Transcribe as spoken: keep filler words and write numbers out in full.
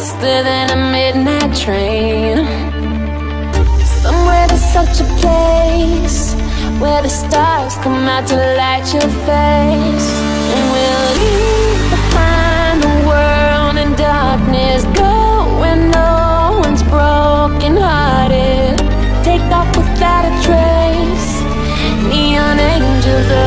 faster than a midnight train. Somewhere there's such a place where the stars come out to light your face. And we'll leave behind the world in darkness, go where no one's broken hearted. Take off without a trace, neon angels